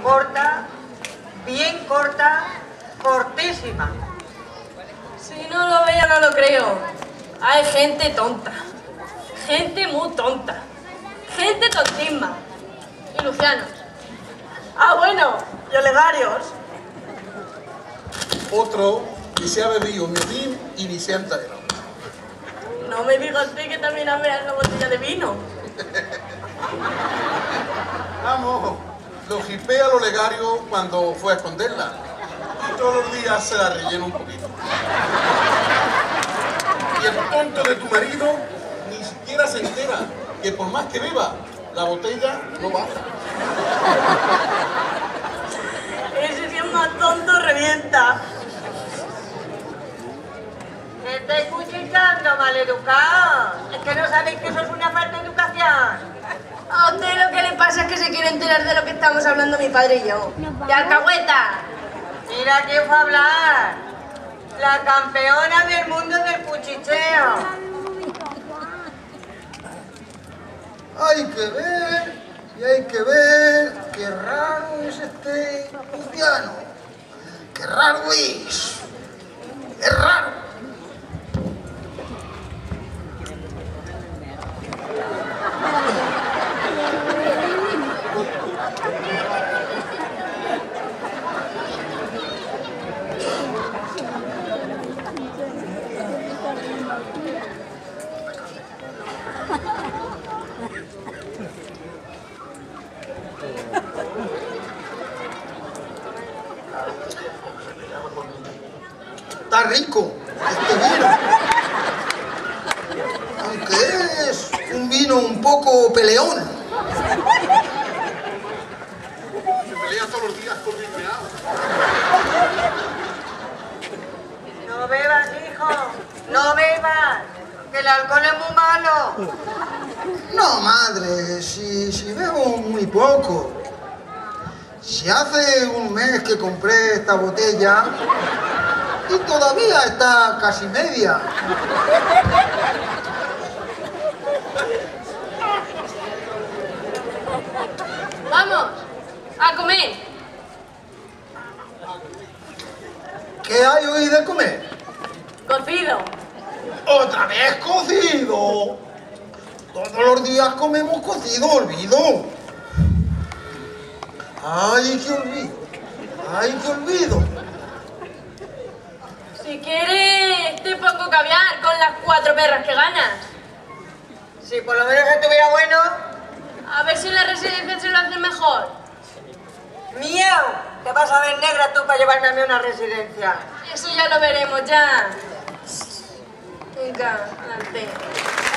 corta, bien corta, cortísima. Si no lo veo, no lo creo. Hay gente tonta. Gente muy tonta. Gente tontísima. Y Lucianos. Ah, bueno, y Olegarios. Otro que se ha bebido mi vino y ni se ha enterado. No me digas usted que también ameas una botella de vino. Vamos, lo jipea al Olegario cuando fue a esconderla. Y todos los días se la rellena un poquito. Y el tonto de tu marido ni siquiera se entera que por más que beba, la botella no baja. Ese sí es más tonto, revienta. ¿Qué estáis cuchicheando, maleducados? Es que no sabéis que eso es una falta de educación. A usted lo que le pasa es que se quiere enterar de lo que estamos hablando mi padre y yo. ¡Y alcahueta! Mira quién fue a hablar. La campeona del mundo del cuchicheo. Hay que ver, y hay que ver, qué raro es este Luciano. Qué raro es. Es raro. Está rico este vino. Aunque es un vino un poco peleón. Se pelea todos los días por mi meado. No bebas, hijo. No bebas. Que el alcohol es muy malo. No, madre, si bebo muy poco. Si hace un mes que compré esta botella y todavía está casi media. ¡Vamos! ¡A comer! ¿Qué hay hoy de comer? ¡Cocido! ¡Otra vez cocido! Todos los días comemos cocido, olvido. ¡Ay, qué olvido! ¡Ay, qué olvido! Si quieres, te pongo caviar con las 4 perras que ganas. Si por lo menos estuviera bueno. A ver si en la residencia se lo hacen mejor. ¡Miau! Te vas a ver negra tú para llevarme a mí a una residencia. Eso ya lo veremos, ya. Venga, adelante.